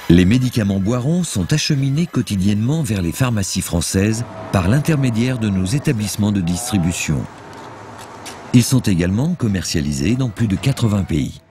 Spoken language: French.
Les médicaments Boiron sont acheminés quotidiennement vers les pharmacies françaises par l'intermédiaire de nos établissements de distribution. Ils sont également commercialisés dans plus de 80 pays.